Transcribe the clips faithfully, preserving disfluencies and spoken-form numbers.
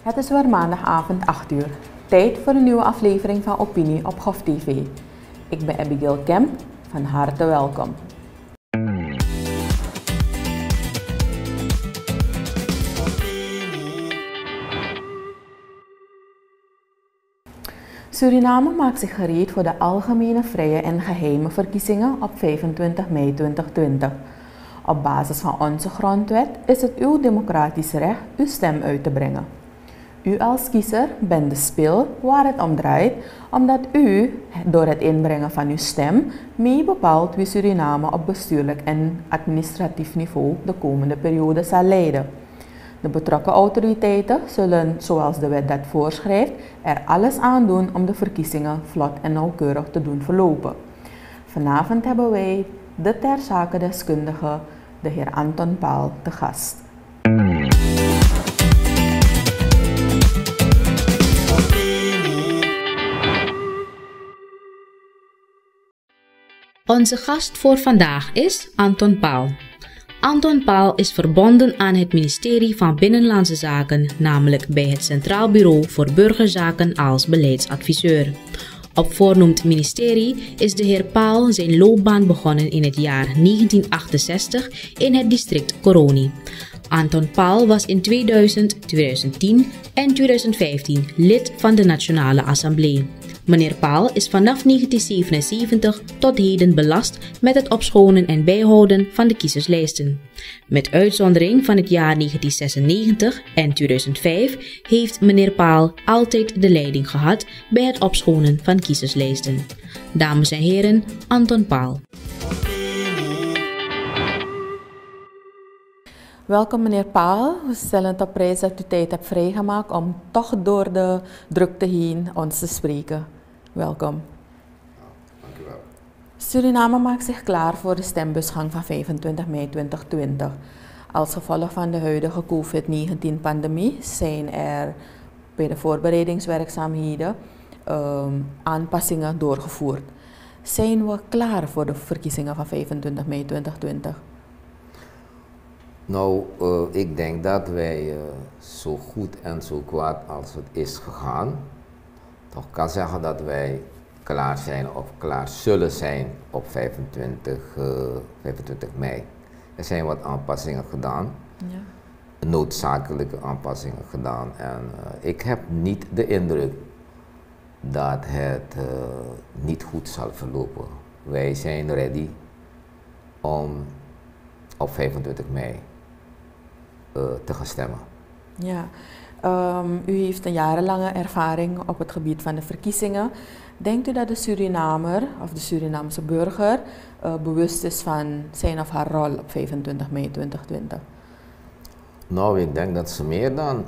Het is weer maandagavond acht uur. Tijd voor een nieuwe aflevering van Opinie op Gof T V. Ik ben Abigail Kemp, van harte welkom. Suriname maakt zich gereed voor de algemene, vrije en geheime verkiezingen op vijfentwintig mei tweeduizend twintig. Op basis van onze grondwet is het uw democratisch recht uw stem uit te brengen. U als kiezer bent de spil waar het om draait, omdat u door het inbrengen van uw stem mee bepaalt wie Suriname op bestuurlijk en administratief niveau de komende periode zal leiden. De betrokken autoriteiten zullen, zoals de wet dat voorschrijft, er alles aan doen om de verkiezingen vlot en nauwkeurig te doen verlopen. Vanavond hebben wij de ter zake deskundige, de heer Anton Paal, te gast. Onze gast voor vandaag is Anton Paal. Anton Paal is verbonden aan het ministerie van Binnenlandse Zaken, namelijk bij het Centraal Bureau voor Burgerzaken als beleidsadviseur. Op voornoemd ministerie is de heer Paal zijn loopbaan begonnen in het jaar negentien achtenzestig in het district Koroni. Anton Paal was in tweeduizend, tweeduizend tien en tweeduizend vijftien lid van de Nationale Assemblée. Meneer Paal is vanaf negentien zevenenzeventig tot heden belast met het opschonen en bijhouden van de kiezerslijsten. Met uitzondering van het jaar negentien zesennegentig en tweeduizend vijf heeft meneer Paal altijd de leiding gehad bij het opschonen van kiezerslijsten. Dames en heren, Anton Paal. Welkom meneer Paal. We stellen het op prijs dat u tijd hebt vrijgemaakt om toch door de drukte heen ons te spreken. Welkom. Dank u wel. Suriname maakt zich klaar voor de stembusgang van vijfentwintig mei tweeduizend twintig. Als gevolg van de huidige COVID negentien pandemie zijn er bij de voorbereidingswerkzaamheden um, aanpassingen doorgevoerd. Zijn we klaar voor de verkiezingen van vijfentwintig mei tweeduizend twintig? Nou, uh, ik denk dat wij uh, zo goed en zo kwaad als het is gegaan, toch kan zeggen dat wij klaar zijn of klaar zullen zijn op vijfentwintig, uh, vijfentwintig mei. Er zijn wat aanpassingen gedaan, ja. noodzakelijke aanpassingen gedaan. En uh, ik heb niet de indruk dat het uh, niet goed zal verlopen. Wij zijn ready om op vijfentwintig mei Uh, te gaan stemmen. Ja, um, u heeft een jarenlange ervaring op het gebied van de verkiezingen. Denkt u dat de Surinamer of de Surinaamse burger uh, bewust is van zijn of haar rol op vijfentwintig mei tweeduizend twintig? Nou, ik denk dat ze meer dan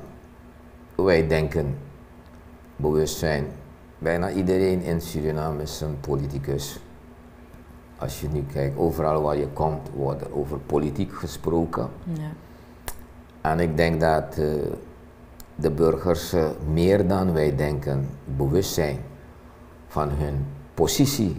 wij denken bewust zijn. Bijna iedereen in Suriname is een politicus. Als je nu kijkt, overal waar je komt wordt er over politiek gesproken. Ja. En ik denk dat uh, de burgers uh, meer dan wij denken bewust zijn van hun positie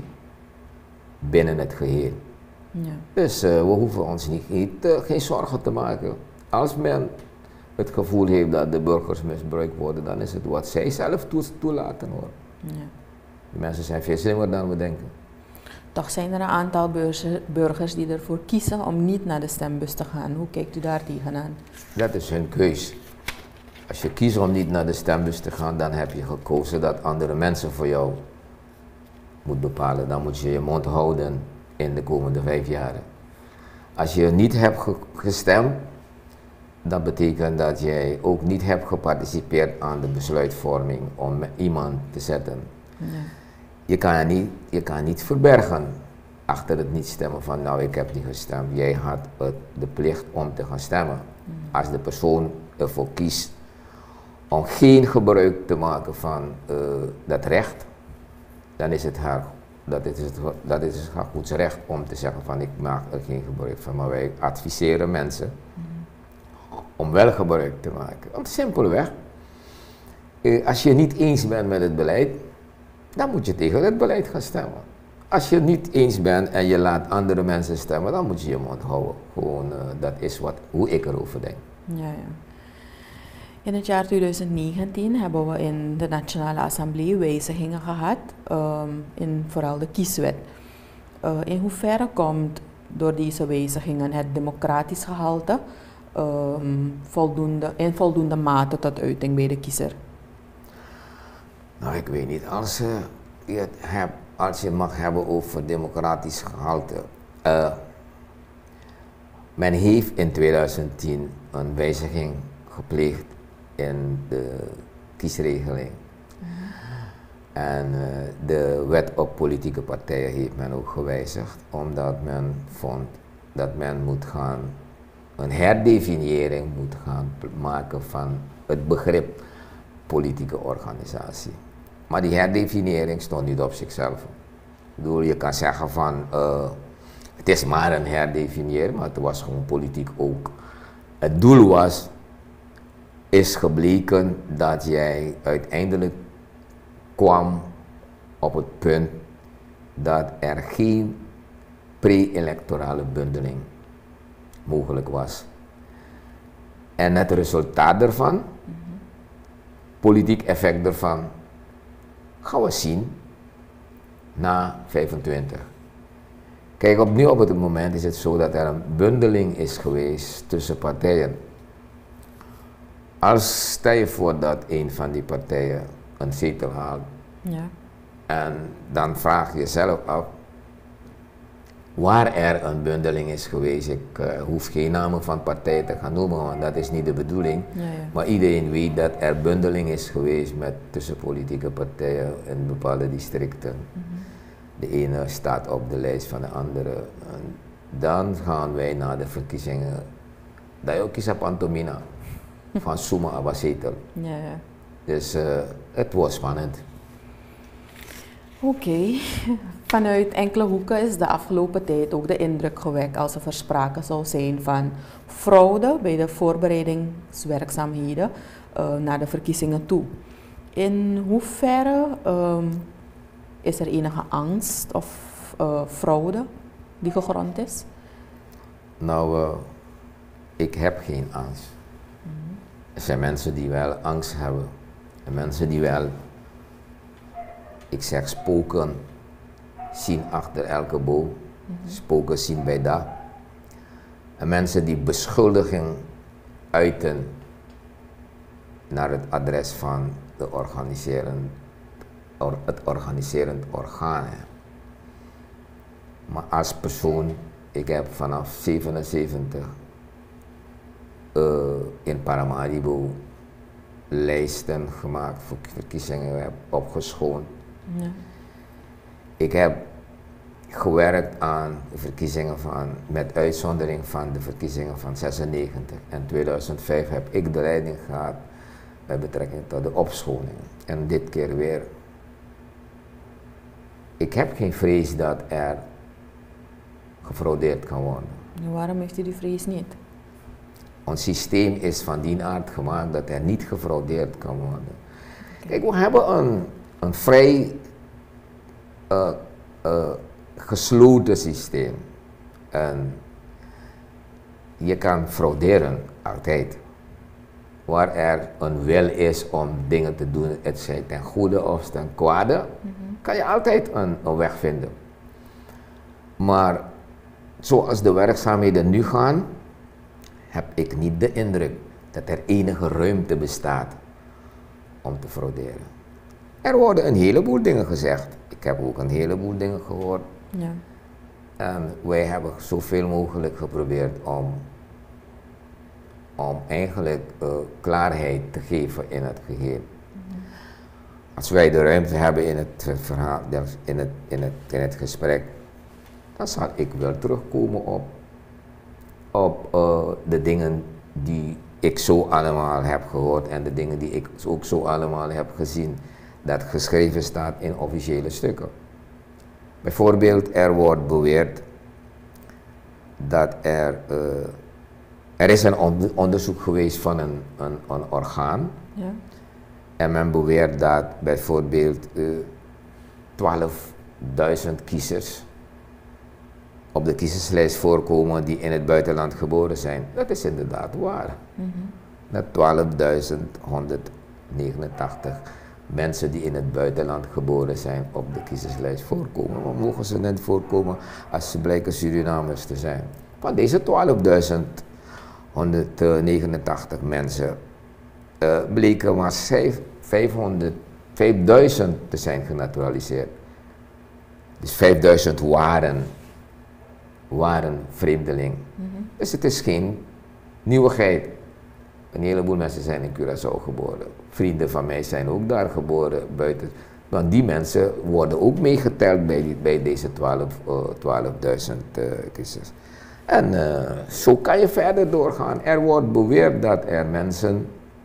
binnen het geheel. Ja. Dus uh, we hoeven ons niet, niet, uh, geen zorgen te maken. Als men het gevoel heeft dat de burgers misbruikt worden, dan is het wat zij zelf toe, toelaten hoor. Ja. De mensen zijn veel slimmer dan we denken. Toch zijn er een aantal burgers die ervoor kiezen om niet naar de stembus te gaan. Hoe kijkt u daar tegenaan? Dat is hun keus. Als je kiest om niet naar de stembus te gaan, dan heb je gekozen dat andere mensen voor jou moet bepalen. Dan moet je je mond houden in de komende vijf jaren. Als je niet hebt ge gestemd, dat betekent dat jij ook niet hebt geparticipeerd aan de besluitvorming om iemand te zetten. Ja. Je kan niet, je kan niet verbergen achter het niet stemmen van nou ik heb niet gestemd. Jij had het, de plicht om te gaan stemmen. Mm. Als de persoon ervoor kiest om geen gebruik te maken van uh, dat recht, dan is het haar, dat is het, dat is het haar goed recht om te zeggen van ik maak er geen gebruik van. Maar wij adviseren mensen mm. om wel gebruik te maken. Want simpelweg, uh, als je niet eens bent met het beleid, dan moet je tegen het beleid gaan stemmen. Als je het niet eens bent en je laat andere mensen stemmen, dan moet je je mond houden. Gewoon, uh, dat is wat, hoe ik erover denk. Ja, ja. In het jaar twintig negentien hebben we in de Nationale Assemblée wijzigingen gehad, um, in vooral de kieswet. Uh, in hoeverre komt door deze wijzigingen het democratisch gehalte um, voldoende, in voldoende mate tot uiting bij de kiezer? Nou, ik weet niet. Als, uh, je, het hebt, als je mag hebben over democratisch gehalte. Uh, men heeft in twintig tien een wijziging gepleegd in de kiesregeling. Mm-hmm. En uh, de wet op politieke partijen heeft men ook gewijzigd, omdat men vond dat men moet gaan, een herdefiniëring moet gaan maken van het begrip politieke organisatie. Maar die herdefiniëring stond niet op zichzelf. Ik bedoel, je kan zeggen van, uh, het is maar een herdefiniëring, maar het was gewoon politiek ook. Het doel was, is gebleken dat jij uiteindelijk kwam op het punt dat er geen pre-electorale bundeling mogelijk was. En het resultaat daarvan, mm-hmm. politiek effect daarvan, gaan we zien na vijfentwintig. Kijk, op nu op het moment is het zo dat er een bundeling is geweest tussen partijen. Als stel je voor dat een van die partijen een zetel haalt, ja. En dan vraag je jezelf af, waar er een bundeling is geweest. Ik uh, hoef geen namen van partijen te gaan noemen, want dat is niet de bedoeling. Ja, ja. Maar iedereen weet dat er bundeling is geweest met tussen politieke partijen in bepaalde districten. Mm-hmm. De ene staat op de lijst van de andere. En dan gaan wij naar de verkiezingen. Dat je ook kiest op Antomina van Suma Abazetel. Ja, ja. Dus uh, het was spannend. Oké, okay. Vanuit enkele hoeken is de afgelopen tijd ook de indruk gewekt als er sprake zou zijn van fraude bij de voorbereidingswerkzaamheden uh, naar de verkiezingen toe. In hoeverre um, is er enige angst of uh, fraude die gegrond is? Nou, uh, ik heb geen angst. Mm-hmm. Er zijn mensen die wel angst hebben. En mensen die wel, ik zeg spoken, zien achter elke boom. Mm-hmm. Spoken zien bij dat. En mensen die beschuldiging uiten naar het adres van de organiserend, or, het organiserend orgaan. Maar als persoon, ik heb vanaf zevenenzeventig uh, in Paramaribo lijsten gemaakt voor verkiezingen, heb opgeschoond. Ja. Ik heb gewerkt aan de verkiezingen van, met uitzondering van de verkiezingen van zesennegentig. En tweeduizend vijf heb ik de leiding gehad met betrekking tot de opschoning. En dit keer weer. Ik heb geen vrees dat er gefraudeerd kan worden. En waarom heeft u die vrees niet? Ons systeem is van die aard gemaakt dat er niet gefraudeerd kan worden. Okay. Kijk, we hebben een, een vrij uh, uh, gesloten systeem. En je kan frauderen, altijd. Waar er een wil is om dingen te doen, het zij ten goede of ten kwade, mm-hmm. kan je altijd een, een weg vinden. Maar zoals de werkzaamheden nu gaan, heb ik niet de indruk dat er enige ruimte bestaat om te frauderen. Er worden een heleboel dingen gezegd. Ik heb ook een heleboel dingen gehoord. Ja. En wij hebben zoveel mogelijk geprobeerd om, om eigenlijk uh, klaarheid te geven in het geheel. Mm-hmm. Als wij de ruimte hebben in het verhaal, in het, in het, in het gesprek, dan zal ik wel terugkomen op, op uh, de dingen die ik zo allemaal heb gehoord en de dingen die ik ook zo allemaal heb gezien, dat geschreven staat in officiële stukken. Bijvoorbeeld, er wordt beweerd dat er, uh, er is een on onderzoek geweest van een, een, een orgaan. Ja. En men beweert dat bijvoorbeeld uh, twaalfduizend kiezers op de kiezerslijst voorkomen die in het buitenland geboren zijn. Dat is inderdaad waar. Mm-hmm. naar twaalfduizend honderdnegenentachtig mensen die in het buitenland geboren zijn op de kiezerslijst voorkomen. Maar mogen ze net voorkomen als ze blijken Surinamers te zijn? Van deze twaalfduizend honderdnegenentachtig mensen uh, bleken maar vijfhonderd, vijfduizend te zijn genaturaliseerd. Dus vijfduizend waren, waren vreemdeling. Mm-hmm. Dus het is geen nieuwigheid. Een heleboel mensen zijn in Curaçao geboren. Vrienden van mij zijn ook daar geboren, buiten. Want die mensen worden ook meegeteld bij, die, bij deze twaalfduizend uh, kiezers. En uh, zo kan je verder doorgaan. Er wordt beweerd dat er mensen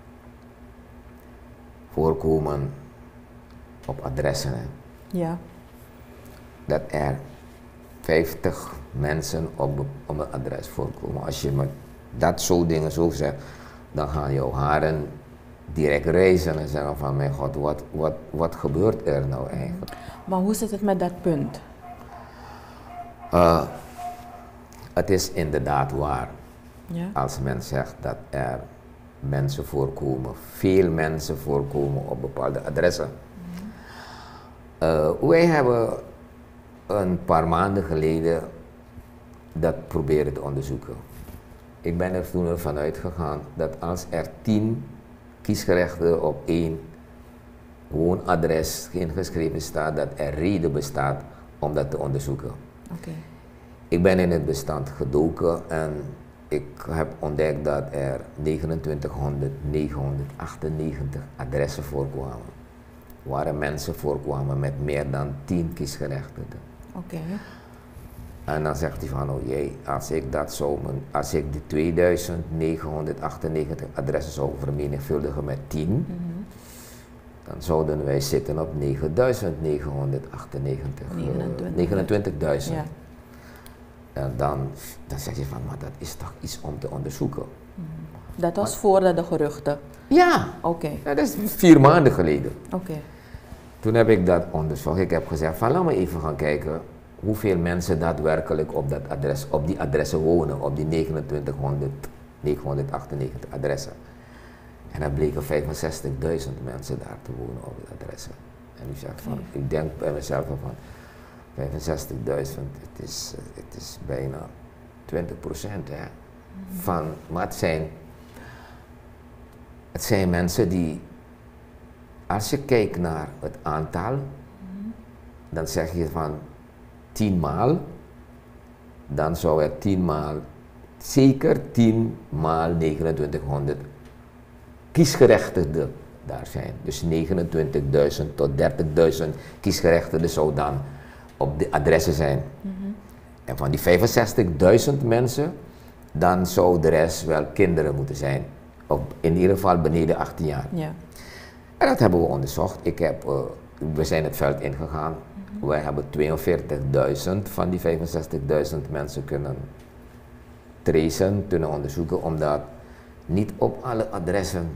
voorkomen op adressen. Hè. Ja. Dat er vijftig mensen op, op een adres voorkomen. Als je met dat soort dingen zo zegt, dan gaan jouw haren direct reizen en zeggen van mijn god, wat, wat, wat gebeurt er nou eigenlijk? Maar hoe zit het met dat punt? Uh, het is inderdaad waar. Ja. Als men zegt dat er mensen voorkomen, veel mensen voorkomen op bepaalde adressen. Mm-hmm. uh, wij hebben een paar maanden geleden dat proberen te onderzoeken. Ik ben er toen ervan uitgegaan dat als er tien kiesgerechten op één woonadres ingeschreven staat, dat er reden bestaat om dat te onderzoeken. Okay. Ik ben in het bestand gedoken en ik heb ontdekt dat er negenentwintighonderd negenhonderdachtennegentig adressen voorkwamen. Waar mensen voorkwamen met meer dan tien kiesgerechtigden. Okay. En dan zegt hij van, oh jee, als ik dat zou, als ik die tweeduizend negenhonderdachtennegentig adressen zou vermenigvuldigen met tien, mm-hmm. dan zouden wij zitten op negenduizend negenhonderdachtennegentig, negenentwintigduizend. Ja. En dan, dan zeg je van, maar dat is toch iets om te onderzoeken. Mm-hmm. Dat was maar, voordat de geruchten? Ja, okay. Dat is vier maanden geleden. Okay. Toen heb ik dat onderzocht. Ik heb gezegd van, laat me even gaan kijken hoeveel mensen daadwerkelijk op, dat adres, op die adressen wonen, op die negenentwintighonderd negenhonderdachtennegentig adressen. En dan bleken vijfenzestigduizend mensen daar te wonen op die adressen. En ik zeg van, ik denk bij mezelf van vijfenzestigduizend, het is, het is bijna twintig procent hè, van, maar het zijn, het zijn mensen die, als je kijkt naar het aantal, dan zeg je van tien maal, dan zou er tien maal, zeker tien maal negenentwintighonderd kiesgerechtigden daar zijn. Dus negenentwintigduizend tot dertigduizend kiesgerechtigden zou dan op de adressen zijn. Mm-hmm. En van die vijfenzestigduizend mensen, dan zou de rest wel kinderen moeten zijn. Of in ieder geval beneden achttien jaar. Ja. En dat hebben we onderzocht. Ik heb, uh, we zijn het veld ingegaan. Mm-hmm. Wij hebben tweeënveertigduizend van die vijfenzestigduizend mensen kunnen tracen, kunnen onderzoeken, omdat niet op alle adressen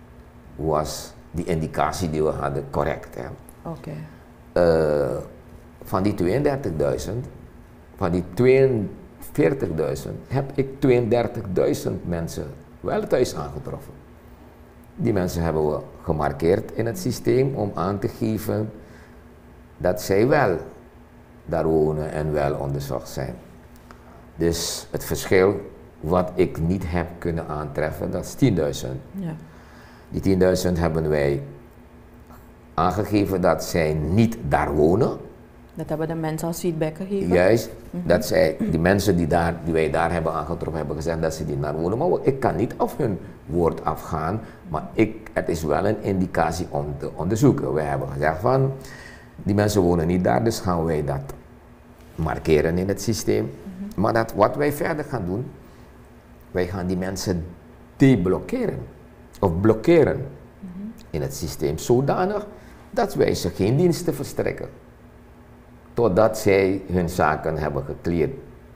was die indicatie die we hadden correct. Okay. Uh, van die tweeëndertigduizend, van die tweeënveertigduizend heb ik tweeëndertigduizend mensen wel thuis aangetroffen. Die mensen hebben we gemarkeerd in het systeem om aan te geven dat zij wel daar wonen en wel onderzocht zijn. Dus het verschil wat ik niet heb kunnen aantreffen, dat is tienduizend. Ja. Die tienduizend hebben wij aangegeven dat zij niet daar wonen. Dat hebben de mensen als feedback gegeven? Juist, mm-hmm. dat zij, die mensen die, daar, die wij daar hebben aangetroffen hebben gezegd dat ze niet naar wonen. Maar ik kan niet op hun woord afgaan, maar ik, het is wel een indicatie om te onderzoeken. Wij hebben gezegd van, die mensen wonen niet daar, dus gaan wij dat markeren in het systeem. Mm-hmm. Maar dat, wat wij verder gaan doen, wij gaan die mensen deblokkeren of blokkeren mm-hmm. in het systeem, zodanig dat wij ze geen diensten verstrekken. Totdat zij hun zaken hebben gecleared.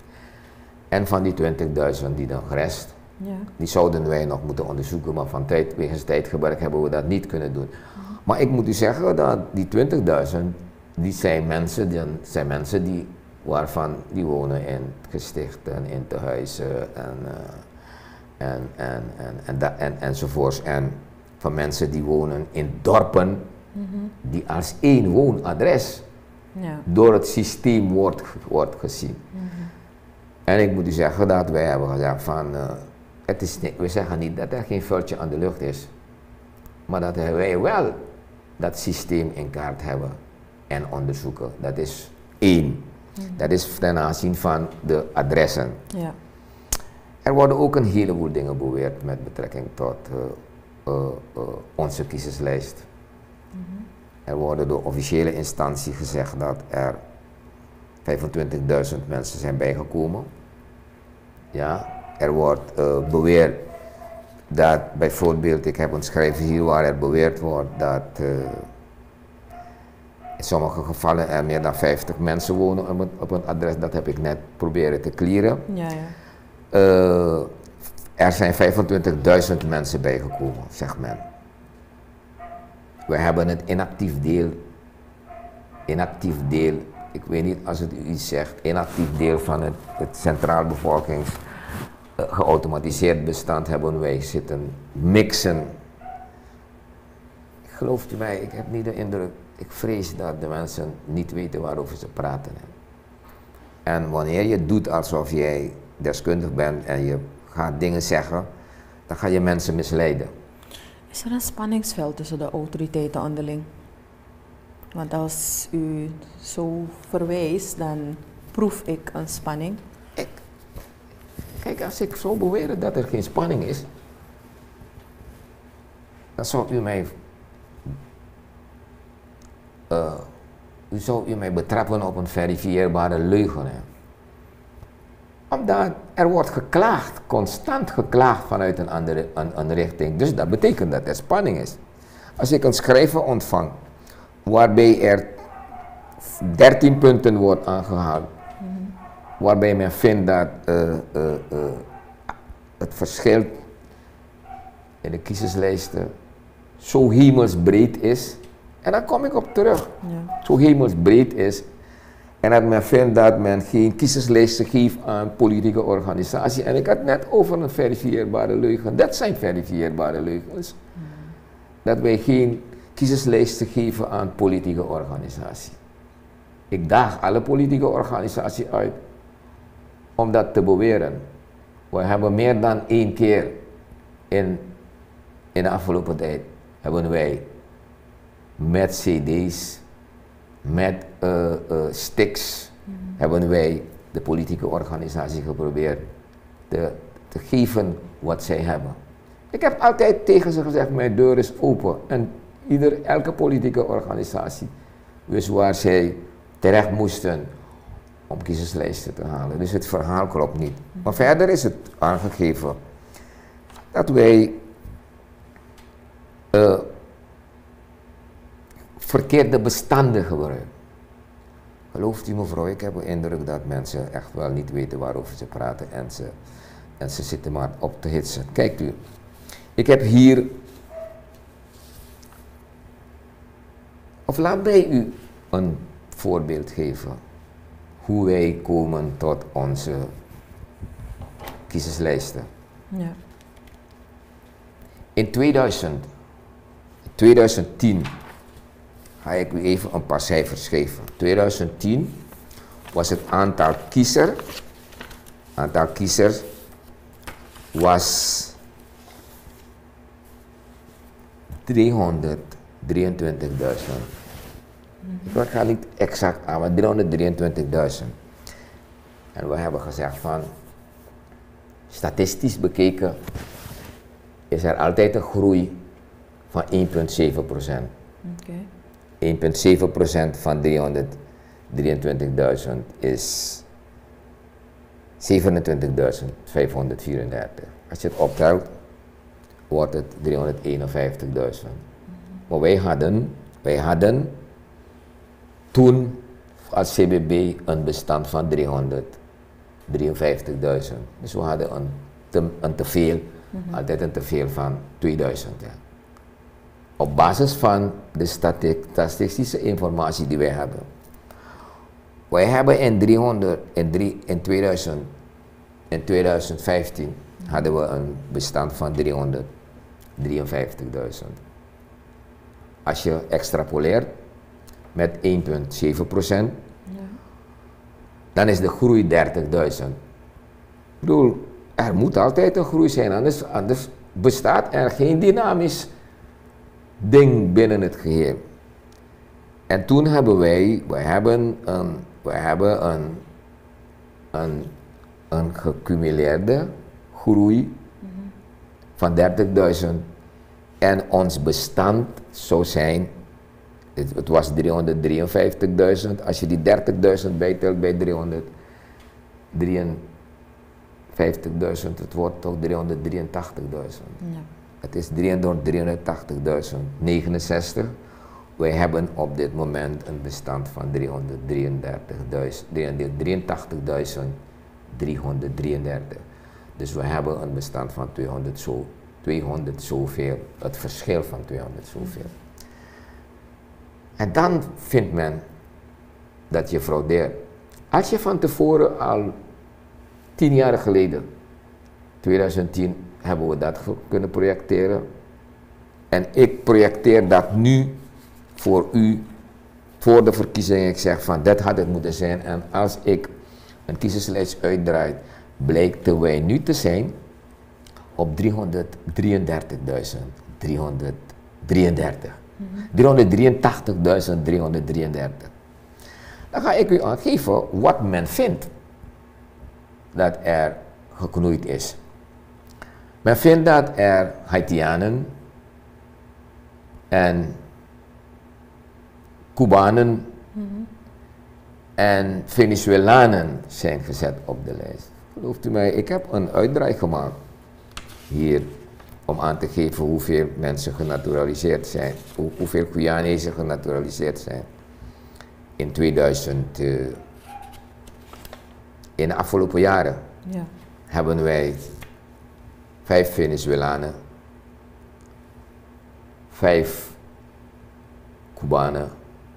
En van die twintigduizend die dan rest, ja. die zouden wij nog moeten onderzoeken, maar van tijd, wegens tijdgebrek hebben we dat niet kunnen doen. Mm-hmm. Maar ik moet u zeggen dat die twintigduizend, die zijn mensen, die zijn mensen die, waarvan die wonen in gestichten, in tehuizen en, uh, en, en, en, en, da, en, enzovoorts. En van mensen die wonen in dorpen mm-hmm. die als één woonadres ja. door het systeem wordt, wordt gezien. Mm-hmm. En ik moet u zeggen dat wij hebben gezegd van, uh, het is niet, we zeggen niet dat er geen vuiltje aan de lucht is, maar dat wij wel dat systeem in kaart hebben en onderzoeken. Dat is één. Mm-hmm. Dat is ten aanzien van de adressen. Ja. Er worden ook een heleboel dingen beweerd met betrekking tot uh, uh, uh, onze kiezerslijst. Mm-hmm. Er worden door officiële instantie gezegd dat er vijfentwintigduizend mensen zijn bijgekomen. Ja, er wordt uh, beweerd dat bijvoorbeeld, ik heb een schrijven hier waar er beweerd wordt dat uh, in sommige gevallen er meer dan vijftig mensen wonen op een, op een adres. Dat heb ik net proberen te clearen. Ja, ja. Uh, er zijn vijfentwintigduizend mensen bijgekomen, zegt men. We hebben het inactief deel, inactief deel, ik weet niet als het u iets zegt, inactief deel van het, het centraal bevolkings uh, geautomatiseerd bestand hebben wij zitten mixen. Gelooft u mij, ik heb niet de indruk, ik vrees dat de mensen niet weten waarover ze praten. En wanneer je doet alsof jij deskundig bent en je gaat dingen zeggen, dan ga je mensen misleiden. Is er een spanningsveld tussen de autoriteiten onderling? Want als u zo verwijst, dan proef ik een spanning. Ik, kijk, als ik zou beweren dat er geen spanning is, dan zou u mij, uh, u zou u mij betrappen op een verifieerbare leugen. Hè? Omdat er wordt geklaagd, constant geklaagd vanuit een andere een, een richting. Dus dat betekent dat er spanning is. Als ik een schrijven ontvang, waarbij er dertien punten wordt aangehaald, mm-hmm. waarbij men vindt dat uh, uh, uh, het verschil in de kiezerslijsten zo hemelsbreed is, en daar kom ik op terug, ja. zo hemelsbreed is, en dat men vindt dat men geen kiezerslijsten geeft aan politieke organisaties. En ik had net over een verifieerbare leugen. Dat zijn verifieerbare leugens. Mm. Dat wij geen kiezerslijsten geven aan politieke organisaties. Ik daag alle politieke organisaties uit om dat te beweren. We hebben meer dan één keer in, in de afgelopen tijd hebben wij met cd's, met uh, uh, sticks, mm-hmm. hebben wij de politieke organisatie geprobeerd te, te geven wat zij hebben. Ik heb altijd tegen ze gezegd, mijn deur is open. En ieder, elke politieke organisatie wist waar zij terecht moesten om kiezerslijsten te halen. Dus het verhaal klopt niet. Mm-hmm. Maar verder is het aangegeven dat wij uh, verkeerde bestanden gebruiken. Gelooft u mevrouw, ik heb de indruk dat mensen echt wel niet weten waarover ze praten en ze, en ze zitten maar op te hitsen. Kijkt u, ik heb hier, of laat mij u een voorbeeld geven hoe wij komen tot onze kiezerslijsten. Ja. In tweeduizend, tweeduizend tien ga ik u even een paar cijfers geven. tweeduizend tien was het aantal kiezer, aantal kiezers was driehonderddrieëntwintigduizend. Mm-hmm. Ik ga niet exact aan, maar driehonderddrieëntwintigduizend. En we hebben gezegd van, statistisch bekeken is er altijd een groei van één komma zeven procent. Okay. één komma zeven procent van driehonderddrieëntwintigduizend is zevenentwintigduizend vijfhonderdvierendertig. Als je het optelt, wordt het driehonderdeenenvijftigduizend. Mm-hmm. Maar wij hadden, wij hadden toen als C B B een bestand van driehonderddrieënvijftigduizend. Dus we hadden een, te, een teveel, mm-hmm. altijd een teveel van tweeduizend. Ja. Op basis van de statistische informatie die wij hebben. Wij hebben in, driehonderd, in, drie, in, tweeduizend, in tweeduizend vijftien ja. hadden we een bestand van driehonderddrieënvijftigduizend. Als je extrapoleert met één komma zeven procent, ja. dan is de groei dertigduizend. Ik bedoel, er moet altijd een groei zijn, anders, anders bestaat er geen dynamisch ding binnen het geheel. En toen hebben wij, wij hebben een, wij hebben een, een, een gecumuleerde groei mm-hmm. van dertigduizend en ons bestand zou zijn, het, het was driehonderddrieënvijftigduizend, als je die dertigduizend bijtelt bij driehonderddrieënvijftigduizend, het wordt toch driehonderddrieëntachtigduizend. Ja. Het is driehonderdtachtigduizend negenenzestig. Wij hebben op dit moment een bestand van driehonderddrieëntachtigduizend driehonderddrieëndertig. Dus we hebben een bestand van tweehonderd, zo, tweehonderd zoveel, het verschil van tweehonderd zoveel. En dan vindt men dat je fraudeert. Als je van tevoren al tien jaar geleden, tweeduizend tien, hebben we dat kunnen projecteren. En ik projecteer dat nu voor u, voor de verkiezingen. Ik zeg van, dat had het moeten zijn. En als ik een kiezerslijst uitdraai, blijkt wij nu te zijn op driehonderddrieëndertigduizend driehonderddrieëndertig. Mm-hmm. driehonderddrieëntachtigduizend driehonderddrieëndertig. Dan ga ik u aangeven wat men vindt dat er geknoeid is. Men vindt dat er Haitianen en Cubanen mm-hmm. en Venezuelanen zijn gezet op de lijst. Gelooft u mij, ik heb een uitdraai gemaakt hier om aan te geven hoeveel mensen genaturaliseerd zijn, hoe, hoeveel Guyanezen genaturaliseerd zijn. In tweeduizend, uh, in de afgelopen jaren ja. hebben wij vijf Venezuelanen, vijf Cubanen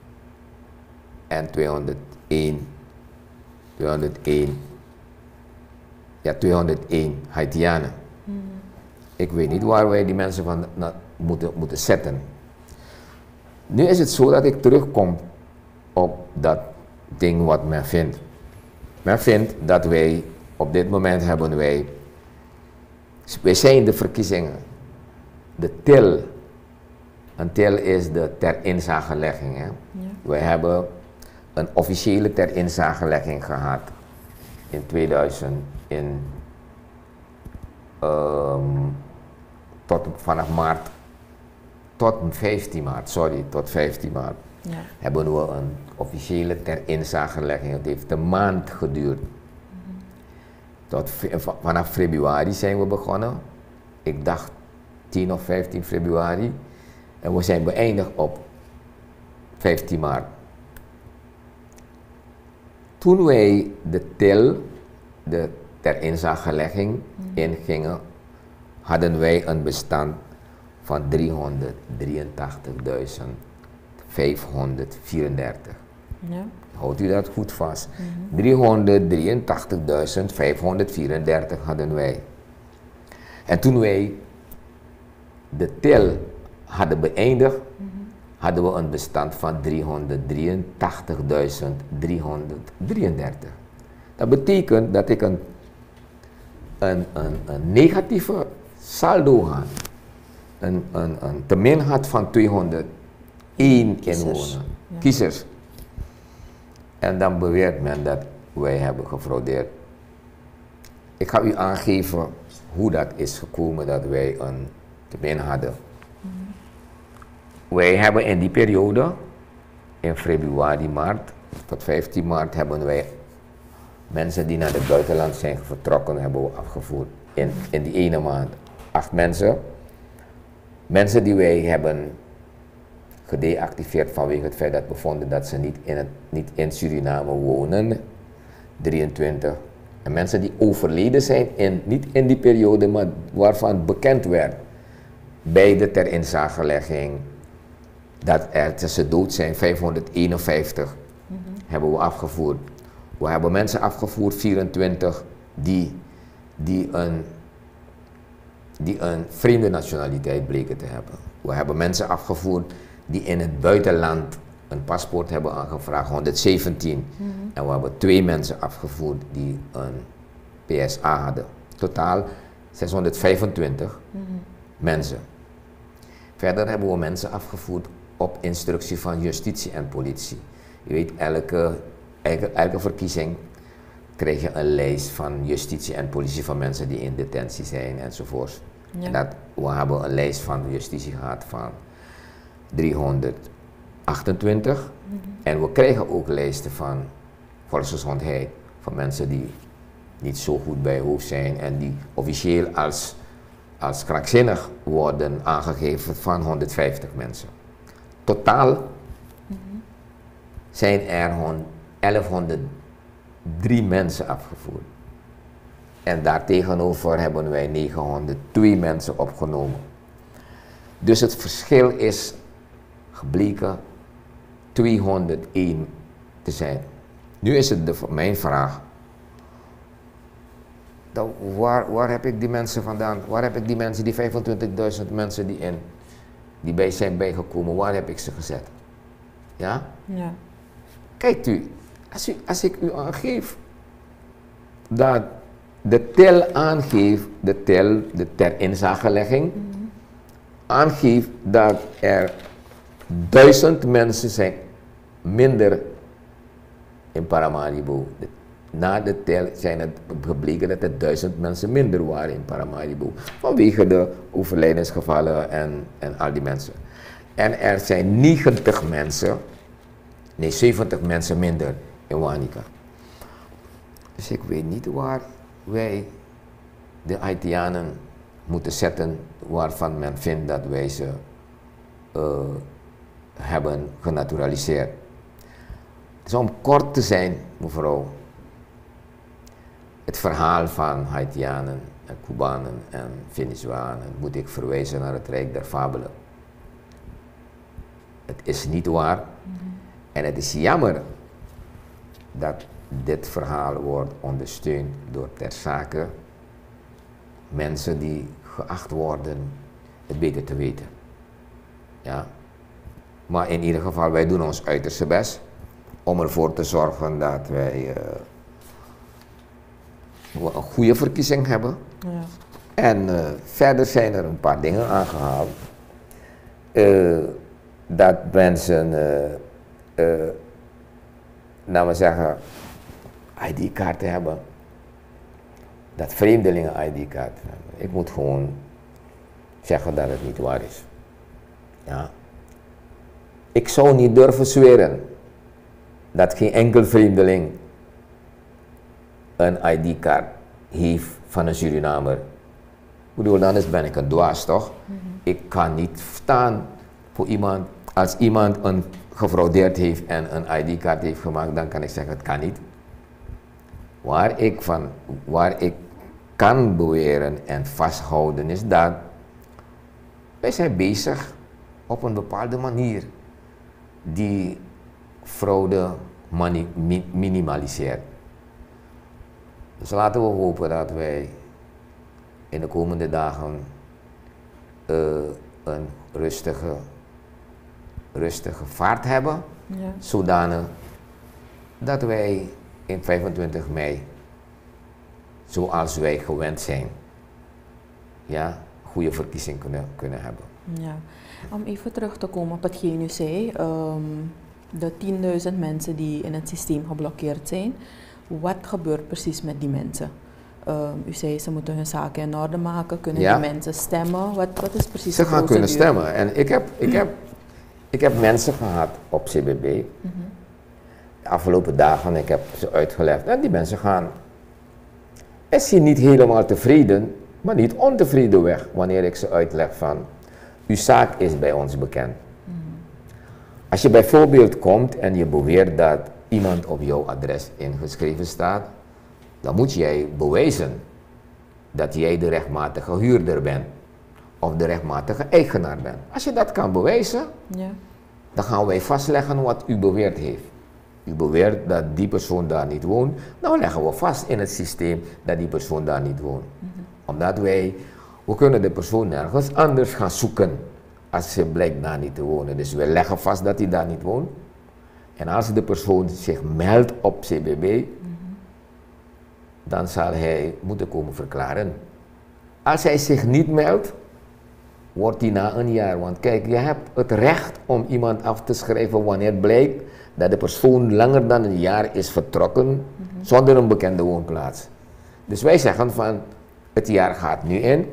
en tweehonderdéén, tweehonderdéén, ja tweehonderdéén Haitianen. Mm. Ik weet niet waar wij die mensen van na, moeten, moeten zetten. Nu is het zo dat ik terugkom op dat ding wat men vindt. Men vindt dat wij, op dit moment hebben wij, wij zijn de verkiezingen, de T I L. Een T I L is de ter inzagelegging. Hè? Ja. Wij hebben een officiële ter inzagelegging gehad in tweeduizend, in, um, tot, vanaf maart tot vijftien maart, sorry, tot vijftien maart. Ja. Hebben we een officiële ter inzagelegging. Het heeft een maand geduurd. Mm-hmm. Tot, vanaf februari zijn we begonnen. Ik dacht tien of vijftien februari. En we zijn beëindigd op vijftien maart. Toen wij de T I L, de ter inzagelegging, mm-hmm. ingingen, hadden wij een bestand van driehonderddrieëntachtigduizend vijfhonderdvierendertig. Ja. Houdt u dat goed vast. Mm-hmm. driehonderddrieëntachtigduizend vijfhonderdvierendertig hadden wij. En toen wij de T I L hadden beëindigd, mm-hmm. hadden we een bestand van driehonderddrieëntachtigduizend driehonderddrieëndertig. Dat betekent dat ik een, een, een, een negatieve saldo had. Een, een, een temin had van tweehonderdéén inwoners, ja. kiezers. En dan beweert men dat wij hebben gefraudeerd. Ik ga u aangeven hoe dat is gekomen dat wij een temin hadden. Mm-hmm. Wij hebben in die periode, in februari, maart tot vijftien maart, hebben wij mensen die naar het buitenland zijn vertrokken, hebben we afgevoerd. In, in die ene maand. Acht mensen. Mensen die wij hebben gedeactiveerd vanwege het feit dat we vonden dat ze niet in, het, niet in Suriname wonen. drieëntwintig. En mensen die overleden zijn, in, niet in die periode, maar waarvan bekend werd bij de ter inzagelegging dat er tussen dood zijn, vijfhonderdeenenvijftig, mm-hmm. hebben we afgevoerd. We hebben mensen afgevoerd, vierentwintig, die, die een die een vreemde nationaliteit bleken te hebben. We hebben mensen afgevoerd die in het buitenland een paspoort hebben aangevraagd, honderdzeventien. Mm-hmm. En we hebben twee mensen afgevoerd die een P S A hadden. Totaal zeshonderdvijfentwintig mm-hmm. mensen. Verder hebben we mensen afgevoerd op instructie van justitie en politie. Je weet, elke, elke, elke verkiezing krijg je een lijst van justitie en politie van mensen die in detentie zijn enzovoort. Ja. En dat, we hebben een lijst van justitie gehad van driehonderdachtentwintig. Mm-hmm. En we krijgen ook lijsten van volksgezondheid van mensen die niet zo goed bij hoofd zijn en die officieel als, als krankzinnig worden aangegeven van honderdvijftig mensen. Totaal mm-hmm. zijn er elfhonderddrie mensen afgevoerd. En daartegenover hebben wij negenhonderdtwee mensen opgenomen. Dus het verschil is gebleken tweehonderdéén te zijn. Nu is het de, mijn vraag. Dan waar, waar heb ik die mensen vandaan? Waar heb ik die mensen, die vijfentwintigduizend mensen die, in, die bij zijn bijgekomen, waar heb ik ze gezet? Ja? Ja. Kijkt u, als, u, als ik u aangeef dat de tel aangeeft, de tel, de ter inzagelegging, mm-hmm. aangeeft dat er duizend mensen zijn minder in Paramaribo. Na de tel zijn het gebleken dat er duizend mensen minder waren in Paramaribo. Vanwege de overlijdensgevallen en, en al die mensen. En er zijn negentig mensen, nee zeventig mensen minder in Wanica. Dus ik weet niet waar wij de Haitianen moeten zetten waarvan men vindt dat wij ze uh, hebben genaturaliseerd. Dus om kort te zijn, mevrouw, het verhaal van Haitianen en Cubanen en Venezolanen moet ik verwijzen naar het Rijk der Fabelen. Het is niet waar mm-hmm. en het is jammer dat dit verhaal wordt ondersteund door ter zake mensen die geacht worden het beter te weten. Ja. Maar in ieder geval, wij doen ons uiterste best om ervoor te zorgen dat wij uh, een goede verkiezing hebben. Ja. En uh, verder zijn er een paar dingen aangehaald. Uh, dat mensen, uh, uh, laten we zeggen, I D-kaarten hebben. Dat vreemdelingen I D-kaarten hebben. Ik moet gewoon zeggen dat het niet waar is. Ja. Ik zou niet durven zweren dat geen enkel vreemdeling een I D-kaart heeft van een Surinamer. Ik bedoel, dan is ben ik een dwaas, toch? Mm-hmm. Ik kan niet staan voor iemand, als iemand een gefraudeerd heeft en een I D-kaart heeft gemaakt, dan kan ik zeggen, het kan niet. Waar ik, van, waar ik kan beweren en vasthouden is dat wij zijn bezig op een bepaalde manier die fraude mani- mi- minimaliseert. Dus laten we hopen dat wij in de komende dagen uh, een rustige, rustige vaart hebben, ja. Zodanig dat wij in vijfentwintig mei, zoals wij gewend zijn, ja, goede verkiezing kunnen, kunnen hebben. Ja. Om even terug te komen op hetgeen u zei, um, de tienduizend mensen die in het systeem geblokkeerd zijn, wat gebeurt precies met die mensen? Um, u zei ze moeten hun zaken in orde maken, kunnen ja. die mensen stemmen? Wat, wat is precies ze de gaan kunnen stemmen. En ik heb, ik, heb, ik heb mensen gehad op C B B, mm-hmm. de afgelopen dagen, ik heb ze uitgelegd. En die mensen gaan, is je niet helemaal tevreden, maar niet ontevreden weg, wanneer ik ze uitleg van, uw zaak is bij ons bekend. Mm-hmm. Als je bijvoorbeeld komt en je beweert dat iemand op jouw adres ingeschreven staat, dan moet jij bewijzen dat jij de rechtmatige huurder bent of de rechtmatige eigenaar bent. Als je dat kan bewijzen, ja. dan gaan wij vastleggen wat u beweerd heeft. U beweert dat die persoon daar niet woont, dan leggen we vast in het systeem dat die persoon daar niet woont. Mm-hmm. Omdat wij, we kunnen de persoon nergens anders gaan zoeken als ze blijkt daar niet te wonen. Dus we leggen vast dat hij daar niet woont. En als de persoon zich meldt op C B B, mm-hmm. dan zal hij moeten komen verklaren. Als hij zich niet meldt, wordt hij na een jaar. Want kijk, je hebt het recht om iemand af te schrijven wanneer blijkt dat de persoon langer dan een jaar is vertrokken mm-hmm. zonder een bekende woonplaats. Dus wij zeggen van, het jaar gaat nu in.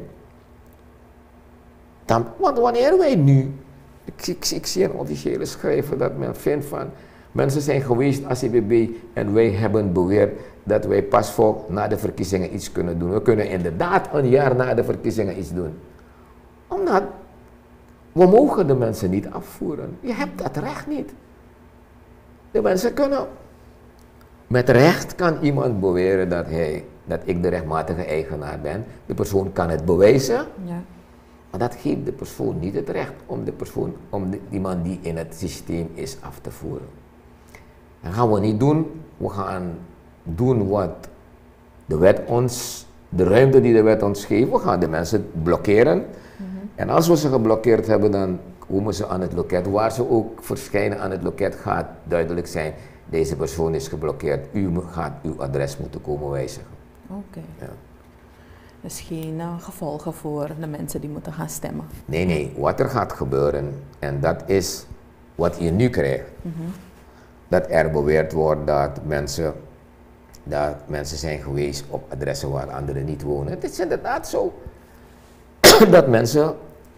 Dan, want wanneer wij nu, ik, ik, ik zie een officiële schrijver dat men vindt van, mensen zijn geweest als C B B en wij hebben beweerd dat wij pas voor na de verkiezingen iets kunnen doen. We kunnen inderdaad een jaar na de verkiezingen iets doen. Omdat, we mogen de mensen niet afvoeren. Je hebt dat recht niet. De mensen kunnen, met recht kan iemand beweren dat, hij, dat ik de rechtmatige eigenaar ben. De persoon kan het bewijzen. Ja. Maar dat geeft de persoon niet het recht om de persoon, om de, iemand die in het systeem is af te voeren. Dat gaan we niet doen. We gaan doen wat de wet ons, de ruimte die de wet ons geeft. We gaan de mensen blokkeren. Mm-hmm. En als we ze geblokkeerd hebben, dan komen ze aan het loket. Waar ze ook verschijnen aan het loket gaat duidelijk zijn, deze persoon is geblokkeerd. U gaat uw adres moeten komen wijzigen. Oké. Okay. Ja. Dus geen uh, gevolgen voor de mensen die moeten gaan stemmen? Nee, nee. Wat er gaat gebeuren, en dat is wat je nu krijgt. Mm-hmm. Dat er beweerd wordt dat mensen, dat mensen zijn geweest op adressen waar anderen niet wonen. Het is inderdaad zo dat mensen...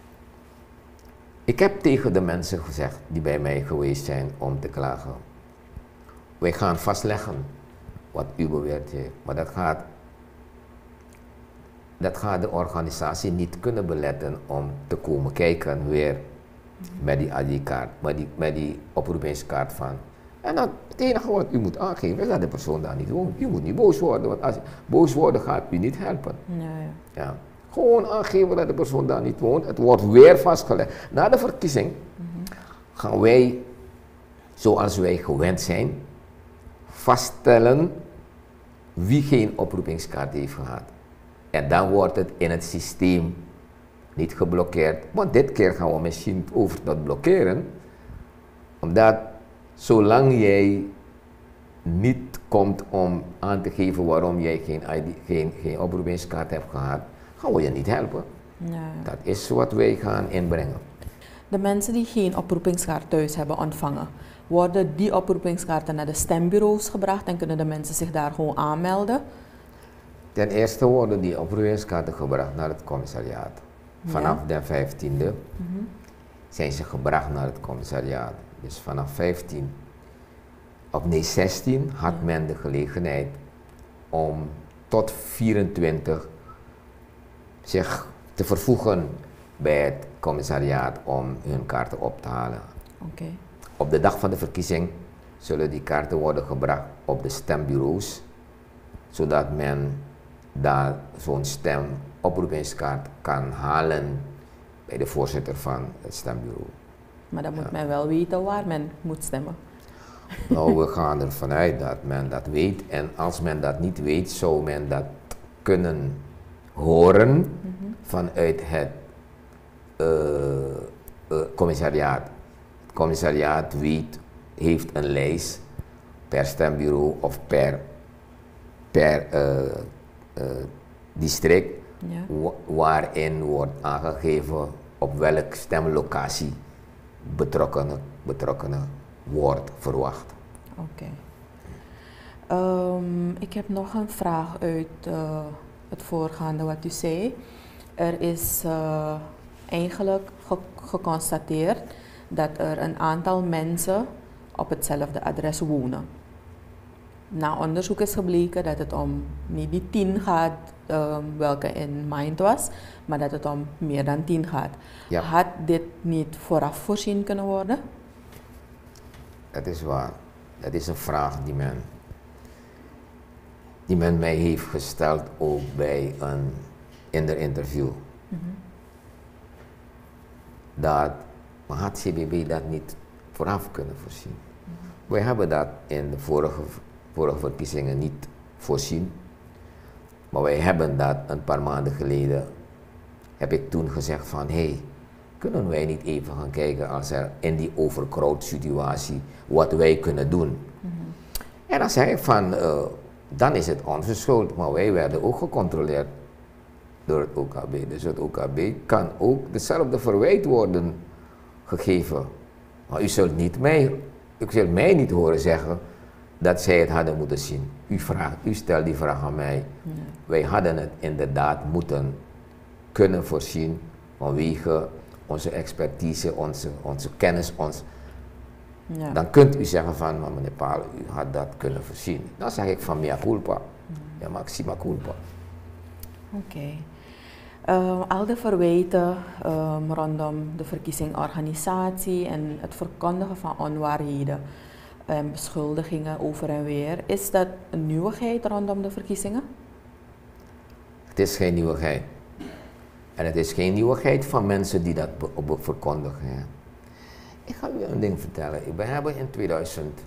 Ik heb tegen de mensen gezegd die bij mij geweest zijn om te klagen. Wij gaan vastleggen wat u beweert heeft, maar dat gaat... Dat gaat de organisatie niet kunnen beletten om te komen kijken weer met die I D-kaart, met die, met die oproepingskaart van. En dan het enige wat u moet aangeven is dat de persoon daar niet woont. U moet niet boos worden, want als je boos wordt gaat u niet helpen. Ja, ja. Ja. Gewoon aangeven dat de persoon daar niet woont. Het wordt weer vastgelegd. Na de verkiezing mm-hmm. gaan wij, zoals wij gewend zijn, vaststellen wie geen oproepingskaart heeft gehad. En dan wordt het in het systeem niet geblokkeerd. Want dit keer gaan we misschien over dat blokkeren. Omdat zolang jij niet komt om aan te geven waarom jij geen, I D, geen, geen oproepingskaart hebt gehad, gaan we je niet helpen. Ja. Dat is wat wij gaan inbrengen. De mensen die geen oproepingskaart thuis hebben ontvangen, worden die oproepingskaarten naar de stembureaus gebracht en kunnen de mensen zich daar gewoon aanmelden? Ten eerste worden die oproepingskaarten gebracht naar het commissariaat. Vanaf ja. de vijftiende mm-hmm. zijn ze gebracht naar het commissariaat. Dus vanaf vijftien, of nee zestien, had ja. men de gelegenheid om tot vierentwintig zich te vervoegen bij het commissariaat om hun kaarten op te halen. Okay. Op de dag van de verkiezing zullen die kaarten worden gebracht op de stembureaus, zodat men daar zo'n stemoproepingskaart kan halen bij de voorzitter van het stembureau. Maar dan moet ja. men wel weten waar men moet stemmen. Nou, we gaan ervan uit dat men dat weet. En als men dat niet weet, zou men dat kunnen horen mm-hmm. vanuit het uh, uh, commissariaat. Het commissariaat weet, heeft een lijst per stembureau of per, per uh, uh, district ja. wa- waarin wordt aangegeven op welke stemlocatie betrokkenen, betrokkenen wordt verwacht. Oké. Okay. Um, ik heb nog een vraag uit uh, het voorgaande wat u zei. Er is uh, eigenlijk ge- geconstateerd dat er een aantal mensen op hetzelfde adres wonen. Na onderzoek is gebleken dat het om niet die tien gaat, um, welke in mind was, maar dat het om meer dan tien gaat. Ja. Had dit niet vooraf voorzien kunnen worden? Dat is waar. Dat is een vraag die men, die men mij heeft gesteld ook bij een in de interview. Mm-hmm. Dat, maar had C B B dat niet vooraf kunnen voorzien? Mm-hmm. Wij hebben dat in de vorige, vorige verkiezingen niet voorzien. Maar wij hebben dat een paar maanden geleden heb ik toen gezegd van, hé, hey, kunnen wij niet even gaan kijken als er in die overcrowd situatie wat wij kunnen doen. Mm-hmm. En dan zei ik van, uh, dan is het onze schuld, maar wij werden ook gecontroleerd door het O K B. Dus het O K B kan ook dezelfde verwijt worden gegeven. Maar u zult, niet mij, u zult mij niet horen zeggen dat zij het hadden moeten zien. U, vraagt, u stelt die vraag aan mij. Ja. Wij hadden het inderdaad moeten kunnen voorzien vanwege onze expertise, onze, onze kennis. Ons. Ja. Dan kunt u zeggen van, maar meneer Paal, u had dat kunnen voorzien. Dan zeg ik van mea culpa. Ja, ja maxima culpa. Oké. Okay. Uh, al de verwijten um, rondom de verkiezingsorganisatie en het verkondigen van onwaarheden en beschuldigingen over en weer, is dat een nieuwigheid rondom de verkiezingen? Het is geen nieuwigheid. En het is geen nieuwigheid van mensen die dat be- be- verkondigen. Ja. Ik ga u een ding vertellen. We hebben in tweeduizend,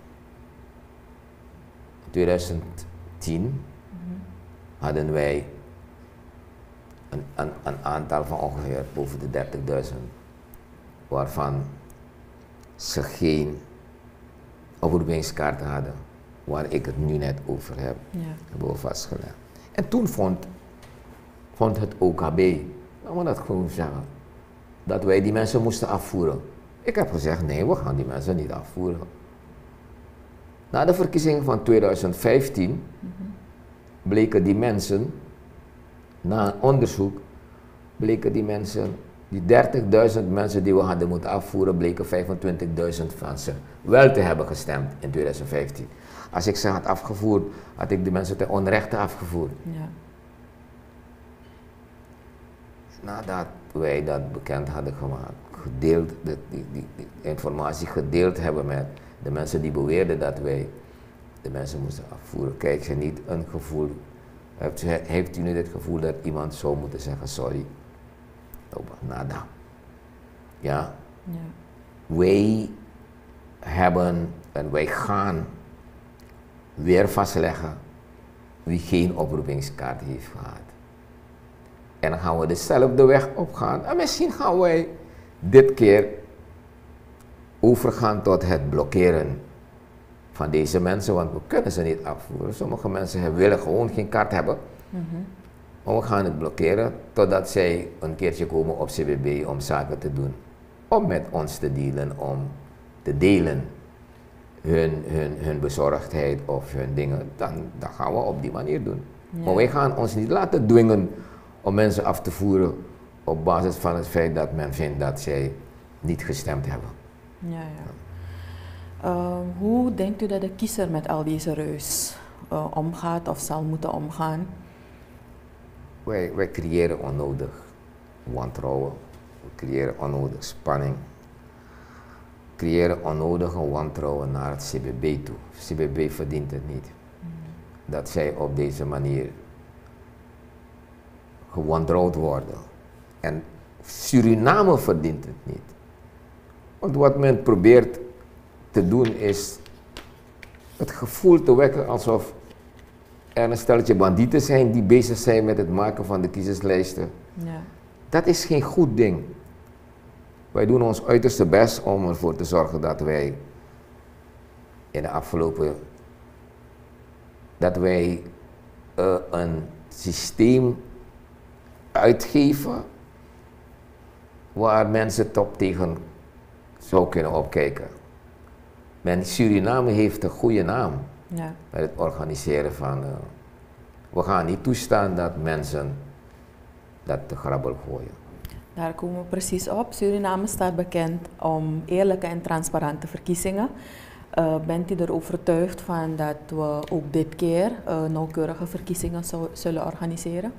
twintig tien mm-hmm. hadden wij een, een, een aantal van ongeveer boven de dertigduizend, waarvan ze geen overwinningskaarten hadden, waar ik het nu net over heb, ja. hebben we vastgelegd. En toen vond, vond het O K B, laten we dat gewoon zeggen, dat wij die mensen moesten afvoeren. Ik heb gezegd, nee, we gaan die mensen niet afvoeren. Na de verkiezingen van twintig vijftien mm-hmm. bleken die mensen, na een onderzoek, bleken die mensen, die dertigduizend mensen die we hadden moeten afvoeren, bleken vijfentwintigduizend van ze wel te hebben gestemd in twintig vijftien. Als ik ze had afgevoerd, had ik de mensen ten onrechte afgevoerd. Ja. Nadat wij dat bekend hadden gemaakt, gedeeld, de, die, die, die informatie gedeeld hebben met de mensen die beweerden dat wij de mensen moesten afvoeren, krijg je niet een gevoel, heeft, heeft u nu het gevoel dat iemand zou moeten zeggen sorry? Nada. Ja? Ja. Wij hebben en wij gaan weer vastleggen wie geen oproepingskaart heeft gehad. En dan gaan we dezelfde weg opgaan. En misschien gaan wij dit keer overgaan tot het blokkeren van deze mensen, want we kunnen ze niet afvoeren. Sommige mensen willen gewoon geen kaart hebben. Mm-hmm. Maar we gaan het blokkeren totdat zij een keertje komen op C B B om zaken te doen. Om met ons te dealen, om te delen hun, hun, hun bezorgdheid of hun dingen. Dan, dan gaan we op die manier doen. Ja. Maar wij gaan ons niet laten dwingen om mensen af te voeren op basis van het feit dat men vindt dat zij niet gestemd hebben. Ja, ja. Uh, hoe denkt u dat de kiezer met al deze reus uh, omgaat of zal moeten omgaan? Wij, wij creëren onnodig wantrouwen, we creëren onnodig spanning, we creëren onnodige wantrouwen naar het C B B toe. C B B verdient het niet. Mm. Dat zij op deze manier gewantrouwd worden. En Suriname verdient het niet. Want wat men probeert te doen is het gevoel te wekken alsof er een stelletje bandieten zijn die bezig zijn met het maken van de kiezerslijsten. Ja. Dat is geen goed ding. Wij doen ons uiterste best om ervoor te zorgen dat wij in de afgelopen, dat wij uh, een systeem uitgeven waar mensen top tegen zou kunnen opkijken. Men Suriname heeft een goede naam. Ja. Met het organiseren van, uh, we gaan niet toestaan dat mensen dat te grabbel gooien. Daar komen we precies op. Suriname staat bekend om eerlijke en transparante verkiezingen. Uh, bent u er overtuigd van dat we ook dit keer uh, nauwkeurige verkiezingen zo, zullen organiseren?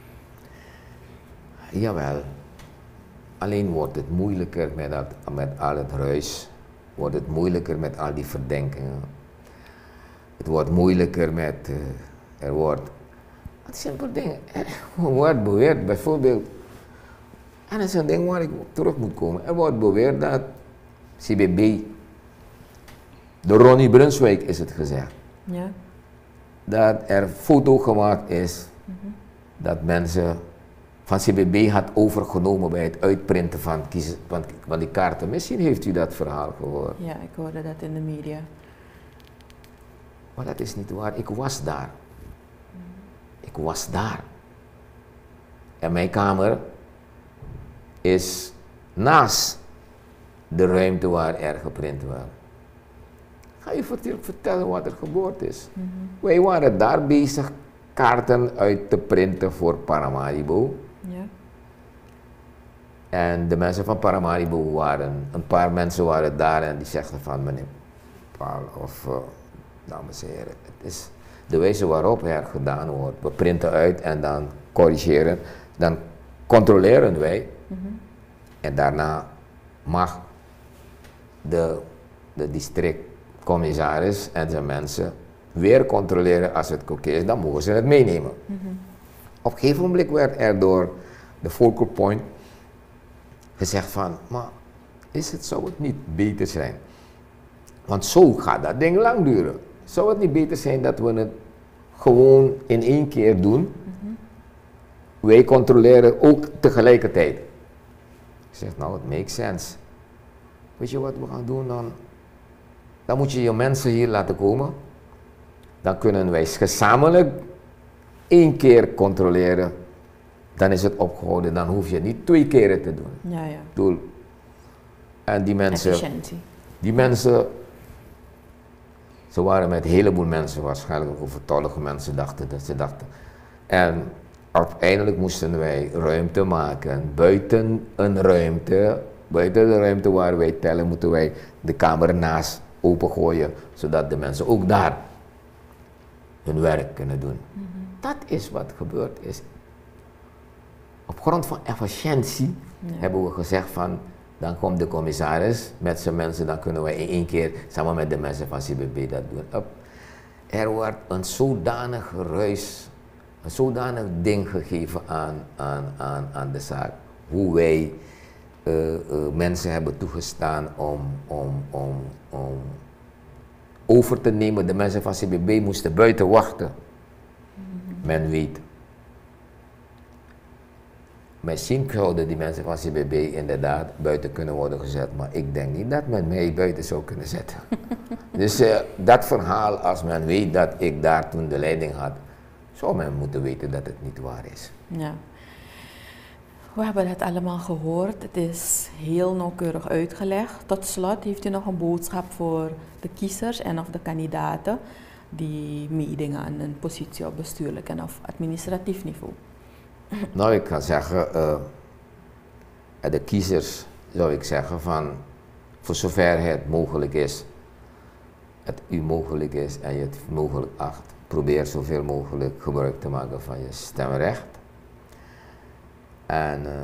Jawel. Alleen wordt het moeilijker met, dat, met al het ruis. Wordt het moeilijker met al die verdenkingen. Het wordt moeilijker met, uh, er wordt, wat simpel dingen, er wordt beweerd bijvoorbeeld, en dat is een ding waar ik terug moet komen, er wordt beweerd dat C B B, de Ronnie Brunswijk is het gezegd, ja. dat er foto gemaakt is, mm-hmm. dat mensen van C B B had overgenomen bij het uitprinten van, kiezen, van, van die kaarten. Misschien heeft u dat verhaal gehoord. Ja, ik hoorde dat in de media. Maar dat is niet waar. Ik was daar. Ik was daar. En mijn kamer is naast de ruimte waar er geprint werd. Ga je vertellen wat er gebeurd is. Mm-hmm. Wij waren daar bezig kaarten uit te printen voor Paramaribo. Ja. En de mensen van Paramaribo waren, een paar mensen waren daar en die zegden van meneer Paul of uh, dames en heren, het is de wijze waarop er gedaan wordt. We printen uit en dan corrigeren, dan controleren wij. Mm-hmm. En daarna mag de, de districtcommissaris en zijn mensen weer controleren als het oké is, dan mogen ze het meenemen. Mm-hmm. Op een gegeven moment werd er door de focal point gezegd van, maar is het, zou het niet beter zijn? Want zo gaat dat ding lang duren. Zou het niet beter zijn dat we het gewoon in één keer doen? Mm-hmm. Wij controleren ook tegelijkertijd. Ik zeg, nou, het makes sense. Weet je wat we gaan doen dan? Dan moet je je mensen hier laten komen. Dan kunnen wij gezamenlijk één keer controleren. Dan is het opgehouden. Dan hoef je niet twee keren te doen. Ja, ja. Doel. En die mensen, efficiëntie. Die mensen, ze waren met een heleboel mensen, waarschijnlijk overtollige mensen dachten dat ze dachten. En uiteindelijk moesten wij ruimte maken. Buiten een ruimte, buiten de ruimte waar wij tellen, moeten wij de kamer naast opengooien, zodat de mensen ook daar hun werk kunnen doen. Mm-hmm. Dat is wat gebeurd is. Op grond van efficiëntie ja. hebben we gezegd van, dan komt de commissaris met zijn mensen, dan kunnen wij in één keer samen met de mensen van C B B dat doen. Er wordt een zodanig ruis, een zodanig ding gegeven aan, aan, aan, aan de zaak, hoe wij uh, uh, mensen hebben toegestaan om, om, om, om over te nemen. De mensen van C B B moesten buiten wachten. Mm-hmm. Men weet. Misschien zouden die mensen van C B B inderdaad buiten kunnen worden gezet, maar ik denk niet dat men mij buiten zou kunnen zetten. Dus uh, dat verhaal, als men weet dat ik daar toen de leiding had, zou men moeten weten dat het niet waar is. Ja. We hebben het allemaal gehoord. Het is heel nauwkeurig uitgelegd. Tot slot, heeft u nog een boodschap voor de kiezers en of de kandidaten die meedingen aan een positie op bestuurlijk en of administratief niveau? Nou, ik kan zeggen, uh, de kiezers zou ik zeggen van, voor zover het mogelijk is, het u mogelijk is en je het mogelijk acht, probeer zoveel mogelijk gebruik te maken van je stemrecht. En, uh,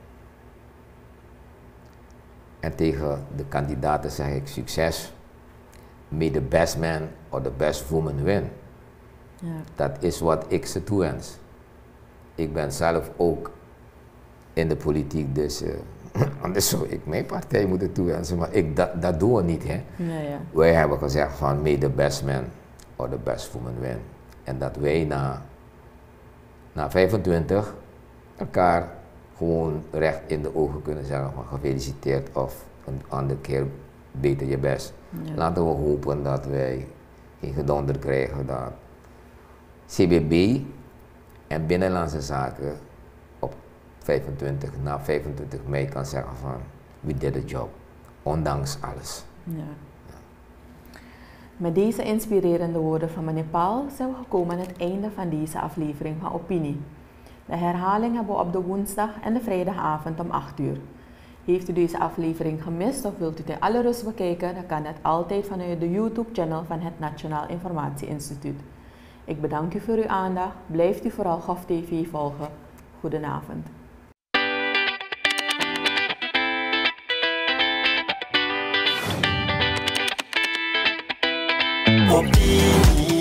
en tegen de kandidaten zeg ik succes. May the best man or the best woman win. Ja. Dat is wat ik ze toewens. Ik ben zelf ook in de politiek, dus uh, anders zou ik mijn partij moeten toewensen, maar ik, dat, dat doen we niet. Hè. Ja, ja. Wij hebben gezegd van may the best man or the best woman win. En dat wij na, na vijfentwintig elkaar gewoon recht in de ogen kunnen zeggen van gefeliciteerd of een andere keer beter je best. Ja. Laten we hopen dat wij geen gedonder krijgen dat C B B en Binnenlandse Zaken op vijfentwintig, na vijfentwintig mei kan zeggen van we did the job, ondanks alles. Ja. Ja. Met deze inspirerende woorden van meneer Paul zijn we gekomen aan het einde van deze aflevering van Opinie. De herhaling hebben we op de woensdag en de vrijdagavond om acht uur. Heeft u deze aflevering gemist of wilt u het in alle rust bekijken, dan kan dat altijd vanuit de YouTube-channel van het Nationaal Informatie Instituut. Ik bedank u voor uw aandacht. Blijft u vooral G O V T V volgen. Goedenavond. Opinie.